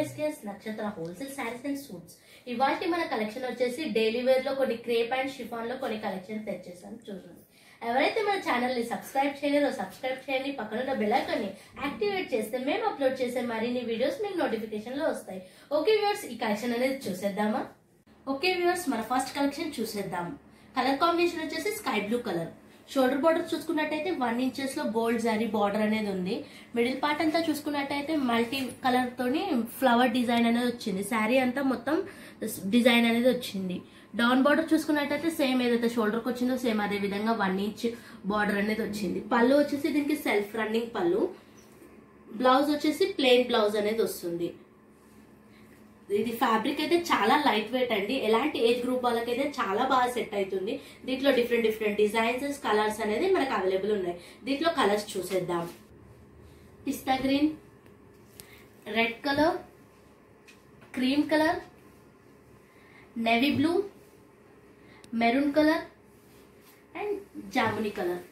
SKS నక్షత్ర wholesale saris and suits. ఇవాళ మన కలెక్షన్ వచ్చేసి డైలీ వేర్ లో కొన్ని క్రేప్ అండ్ షిఫాన్ లో కొన్ని కలెక్షన్ తెచ్చేసాను, చూడండి. ఎవరైతే మన ఛానల్ ని సబ్స్క్రైబ్ చేయలేదో సబ్స్క్రైబ్ చేయండి, పక్కన ఉన్న బెల్ ఐకాన్ ని యాక్టివేట్ చేస్తే మేము అప్లోడ్ చేసే మరిన్ని వీడియోస్ మీకు నోటిఫికేషన్ లో వస్తాయి. ఓకే వ్యూవర్స్, ఈ కలెక్షన్ అనేది చూసేద్దామా? ఓకే వ్యూవర్స్, మన ఫస్ట్ కలెక్షన్ చూసేద్దాం. కలర్ కాంబినేషన్ వచ్చేసి sky blue colour. Shoulder border చూసుకున్నట్టయితే 1 ఇంచెస్ లో గోల్డ్ జరీ బార్డర్ అనేది ఉంది. మిడిల్ పార్ట్ అంతా చూసుకున్నట్టయితే మల్టీ కలర్ తోని ఫ్లవర్ డిజైన్ అనేది వచ్చింది. శారీ అంతా మొత్తం డిజైన్ అనేది వచ్చింది. డౌన్ బార్డర్ చూసుకున్నట్టయితే సేమ్ ఏదైతే షోల్డర్ కి వచ్చిందో సేమ్ అదే విధంగా 1 ఇంచ్ బార్డర్ అనేది వచ్చింది. పళ్ళు వచ్చేసి దీనికి సెల్ఫ్ రన్నింగ్ పళ్ళు. బ్లౌజ్ వచ్చేసి ప్లెయిన్ బ్లౌజ్ అనేది వస్తుంది. ఇది ఫ్యాబ్రిక్ అయితే చాలా లైట్ వెయిట్ అండి. ఎలాంటి ఏజ్ గ్రూప్ వాళ్ళకైతే చాలా బాగా సెట్ అవుతుంది. దీంట్లో డిఫరెంట్ డిజైన్స్ కలర్స్ అనేది మనకు అవైలబుల్ ఉన్నాయి. దీంట్లో కలర్స్ చూసేద్దాం. పిస్తా green, red colour, cream colour, navy blue, maroon colour and జామునీ కలర్.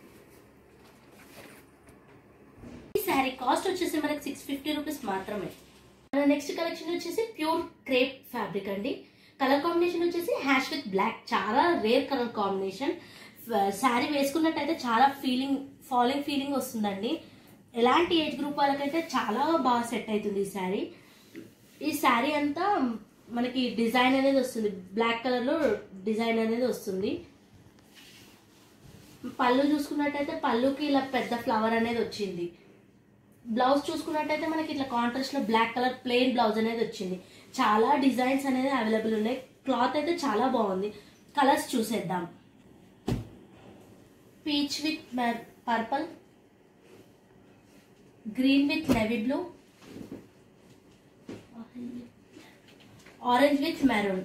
ఈ శారీ కాస్ట్ వచ్చేసి మనకి 650 రూపీస్ మాత్రమే. నెక్స్ట్ కలెక్షన్ వచ్చేసి ప్యూర్ క్రేప్ ఫ్యాబ్రిక్ అండి. కలర్ కాంబినేషన్ వచ్చేసి హ్యాష్ విత్ బ్లాక్. చాలా రేర్ కలర్ కాంబినేషన్. శారీ వేసుకున్నట్టయితే చాలా ఫాలింగ్ ఫీలింగ్ వస్తుందండి. ఎలాంటి ఏజ్ గ్రూప్ వాళ్ళకైతే చాలా బాగా సెట్ అవుతుంది ఈ శారీ. ఈ శారీ అంతా మనకి డిజైన్ అనేది వస్తుంది, బ్లాక్ కలర్ లో డిజైన్ అనేది వస్తుంది. పళ్ళు చూసుకున్నట్టయితే పళ్ళుకి ఇలా పెద్ద ఫ్లవర్ అనేది వచ్చింది. బ్లౌజ్ చూసుకున్నట్టయితే మనకి ఇట్లా కాంట్రాస్ట్ లో బ్లాక్ కలర్ ప్లెయిన్ బ్లౌజ్ అనేది వచ్చింది. చాలా డిజైన్స్ అనేది అవైలబుల్ ఉన్నాయి. క్లాత్ అయితే చాలా బాగుంది. కలర్స్ చూసేద్దాం. Peach with purple, green with navy blue, orange with maroon.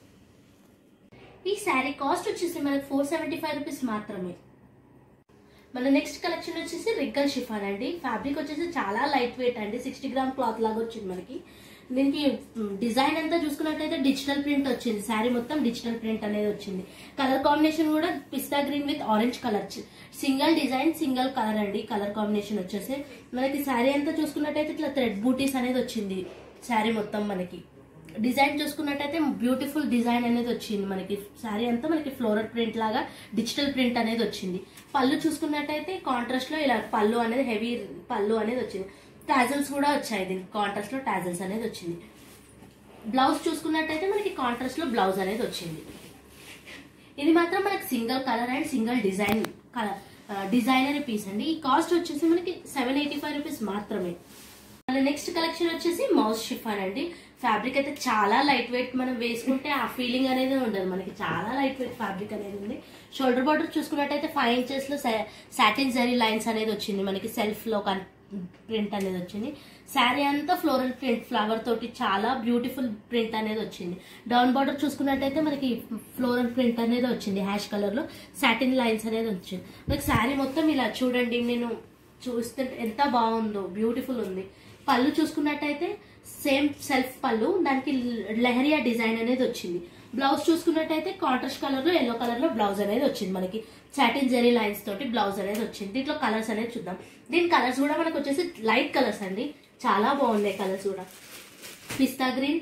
ఈ శారీ కాస్ట్ వచ్చేసి మనకి 475 రూపీస్ మాత్రమే. మన నెక్స్ట్ కలెక్షన్ వచ్చేసి రింకల్ షిఫాన్ అండి. ఫ్యాబ్రిక్ వచ్చేసి చాలా లైట్ వెయిట్ అండి. 60 గ్రామ్ క్లాత్ లాగా వచ్చింది మనకి. దీనికి డిజైన్ అంతా చూసుకున్నట్టయితే డిజిటల్ ప్రింట్ వచ్చింది. శారీ మొత్తం డిజిటల్ ప్రింట్ అనేది వచ్చింది. కలర్ కాంబినేషన్ కూడా పిస్తా green with orange colour. Single design single colour అండి. కలర్ కాంబినేషన్ వచ్చేసి మనకి శారీ అంతా చూసుకున్నట్టయితే ఇట్లా థ్రెడ్ బూటీస్ అనేది వచ్చింది. శారీ మొత్తం మనకి డిజైన్ చూసుకున్నట్టయితే బ్యూటిఫుల్ డిజైన్ అనేది వచ్చింది. మనకి శారీ అంతా మనకి ఫ్లోరల్ ప్రింట్ లాగా డిజిటల్ ప్రింట్ అనేది వచ్చింది. పళ్ళు చూసుకున్నట్టయితే కాంట్రాస్ట్ లో ఇలా పళ్ళు అనేది హెవీ పళ్ళు అనేది వచ్చింది. టాజల్స్ కూడా వచ్చాయి. దీనికి కాంట్రాస్ట్ లో టాజల్స్ అనేది వచ్చింది. బ్లౌజ్ చూసుకున్నట్టయితే మనకి కాంట్రాస్ట్ లో బ్లౌజ్ అనేది వచ్చింది. ఇది మాత్రం మనకి single colour and single design డిజైనరీ పీస్ అండి. ఈ కాస్ట్ వచ్చేసి మనకి 785 రూపీస్ మాత్రమే. మన నెక్స్ట్ కలెక్షన్ వచ్చేసి మౌస్ షిఫాన్ అండి. ఫ్యాబ్రిక్ అయితే చాలా లైట్ వెయిట్. మనం వేసుకుంటే ఆ ఫీలింగ్ అనేది ఉండదు. మనకి చాలా లైట్ వెయిట్ ఫ్యాబ్రిక్ అనేది ఉంది. షోల్డర్ బార్డర్ చూసుకున్నట్టయితే 5 ఇంచెస్ లో సాటిన్ జరీ లైన్స్ అనేది వచ్చింది. మనకి సెల్ఫ్ లో ప్రింట్ అనేది వచ్చింది. శారీ అంతా ఫ్లోరల్ ప్రింట్ ఫ్లవర్ తోటి చాలా బ్యూటిఫుల్ ప్రింట్ అనేది వచ్చింది. డౌన్ బార్డర్ చూసుకున్నట్టయితే మనకి ఫ్లోరల్ ప్రింట్ అనేది వచ్చింది. హ్యాష్ కలర్ లో సాటిన్ లైన్స్ అనేది వచ్చింది. మనకి శారీ మొత్తం ఇలా చూడండి, నేను చూస్తే ఎంత బాగుందో, బ్యూటిఫుల్ ఉంది. పళ్ళు చూసుకున్నట్టయితే సేమ్ సెల్ఫ్ పళ్ళు, దానికి లెహరియా డిజైన్ అనేది వచ్చింది. బ్లౌజ్ చూసుకున్నట్టయితే కాంట్రాస్ట్ కలర్ లో ఎల్లో కలర్ లో బ్లౌజ్ అనేది వచ్చింది. మనకి సాటిన్ జెరీ లైన్స్ తోటి బ్లౌజ్ అనేది వచ్చింది. దీంట్లో కలర్స్ అనేది చూద్దాం. దీని కలర్స్ కూడా మనకు వచ్చేసి లైట్ కలర్స్ అండి. చాలా బాగున్నాయి కలర్స్ కూడా. పిస్తా green,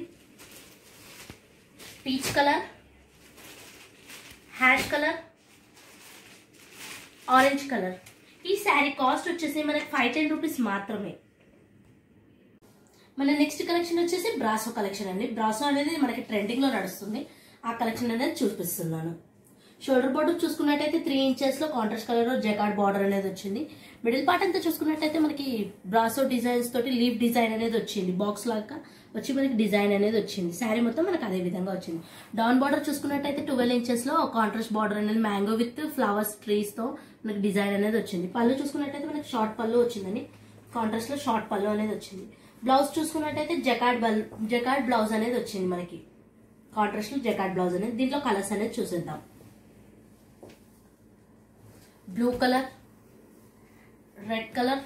peach colour, ash colour, orange colour. ఈ శారీ కాస్ట్ వచ్చేసి మనకి 510 రూపీస్ మాత్రమే. మన నెక్స్ట్ కలెక్షన్ వచ్చేసి బ్రాసో కలెక్షన్ అండి. బ్రాసో అనేది మనకి ట్రెండింగ్ లో నడుస్తుంది. ఆ కలెక్షన్ అనేది చూపిస్తున్నాను. షోల్డర్ బార్డర్ చూసుకున్నట్టయితే 3 ఇంచెస్ లో కాంట్రాస్ట్ కలర్ లో జకార్డ్ బార్డర్ అనేది వచ్చింది. మిడిల్ పార్ట్ అంతా చూసుకున్నట్టయితే మనకి బ్రాసో డిజైన్స్ తోటి లీఫ్ డిజైన్ అనేది వచ్చింది. బాక్స్ లాగా వచ్చి మనకి డిజైన్ అనేది వచ్చింది. శారీ మొత్తం మనకి అదే విధంగా వచ్చింది. డౌన్ బార్డర్ చూసుకున్నట్టయితే 12 ఇంచెస్ లో కాంట్రాస్ట్ బార్డర్ అనేది మ్యాంగో విత్ ఫ్లవర్స్ ట్రీస్ తో మనకి డిజైన్ అనేది వచ్చింది. పళ్ళు చూసుకున్నట్టయితే మనకి షార్ట్ పళ్ళు వచ్చిందని, కాంట్రాస్ట్ లో షార్ట్ పళ్ళు అనేది వచ్చింది. బ్లౌజ్ చూసుకున్నట్టయితే జకార్డ్ బ్లౌజ్ అనేది వచ్చింది. మనకి కాంట్రాస్ట్ లో జకార్డ్ బ్లౌజ్ అనేది. దీంట్లో కలర్స్ అనేది చూసేద్దాం. Blue colour, red colour,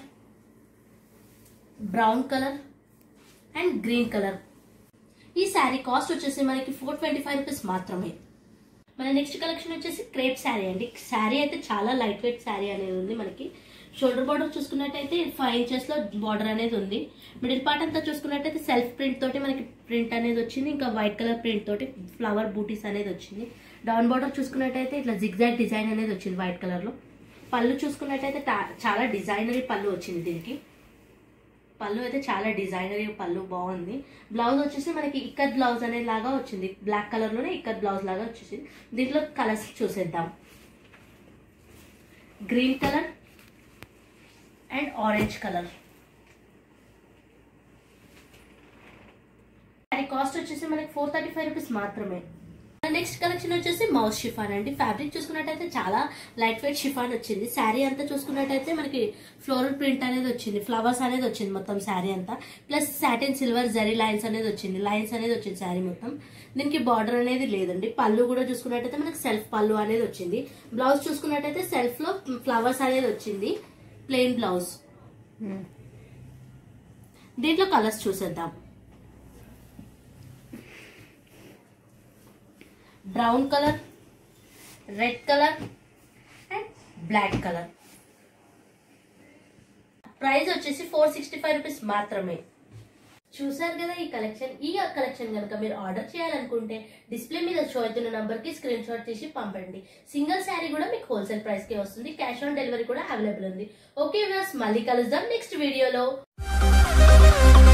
brown colour and green colour. ఈ శారీ కాస్ట్ వచ్చేసి మనకి 425 రూపీస్ మాత్రమే. మన నెక్స్ట్ కలెక్షన్ వచ్చేసి క్రేప్ శారీ అండి. శారీ అయితే చాలా లైట్ వెయిట్ శారీ అనేది ఉంది. మనకి షోల్డర్ బార్డర్ చూసుకున్నట్టయితే 5 inches లో బార్డర్ అనేది ఉంది. మిడిల్ పార్ట్ అంతా చూసుకున్నట్టయితే సెల్ఫ్ ప్రింట్ తోటి మనకి ప్రింట్ అనేది వచ్చింది. ఇంకా వైట్ కలర్ ప్రింట్ తోటి ఫ్లవర్ బూటీస్ అనేది వచ్చింది. డౌన్ బార్డర్ చూసుకున్నట్టయితే ఇట్లా జిగ్జాగ్ డిజైన్ అనేది వచ్చింది వైట్ కలర్ లో. పళ్ళు చూసుకున్నట్టయితే చాలా డిజైనరీ పళ్ళు వచ్చింది. దీనికి పళ్ళు అయితే చాలా డిజైనరీ పళ్ళు బాగుంది. బ్లౌజ్ వచ్చేసి మనకి ఇక్కత్ బ్లౌజ్ అనే లాగా వచ్చింది. బ్లాక్ కలర్ లోనే ఇక్కత్ బ్లౌజ్ లాగా వచ్చేసింది. దీంట్లో కలర్స్ చూసేద్దాం. Green colour and orange colour. అది కాస్ట్ వచ్చేసి మనకి 435 రూపీస్ మాత్రమే. నెక్స్ట్ కలెక్షన్ వచ్చేసి మౌస్ షిఫాన్ అండి. ఫ్యాబ్రిక్ చూసుకున్నట్టయితే చాలా లైట్ వెయిట్ షిఫాన్ వచ్చింది. శారీ అంతా చూసుకున్నట్టయితే మనకి ఫ్లోరల్ ప్రింట్ అనేది వచ్చింది. ఫ్లవర్స్ అనేది వచ్చింది మొత్తం శారీ అంతా. Plus satin silver zari lines అనేది వచ్చింది. లైన్స్ అనేది వచ్చింది శారీ మొత్తం. దీనికి బార్డర్ అనేది లేదండి. పళ్ళు కూడా చూసుకున్నట్టయితే మనకి సెల్ఫ్ పళ్ళు అనేది వచ్చింది. బ్లౌజ్ చూసుకున్నట్టయితే సెల్ఫ్ లో ఫ్లవర్స్ అనేది వచ్చింది. Plain blouse. దీంట్లో కలర్స్ చూసేద్దాం. Brown colour, red colour and black colour. Price వచ్చేసి 465 రూపీస్ మాత్రమే. చూసారు కదా ఈ కలెక్షన్ కనుక మీరు ఆర్డర్ చేయాలనుకుంటే డిస్ప్లే మీద షో అవుతున్న నంబర్ కి స్క్రీన్ షాట్ తీసి పంపండి. సింగిల్ శారీ కూడా మీకు హోల్సేల్ ప్రైస్ కి వస్తుంది. క్యాష్ ఆన్ డెలివరీ కూడా అవైలబుల్ ఉంది. ఓకే వ్యూవర్స్, మళ్ళీ కలుద్దాం నెక్స్ట్ వీడియోలో.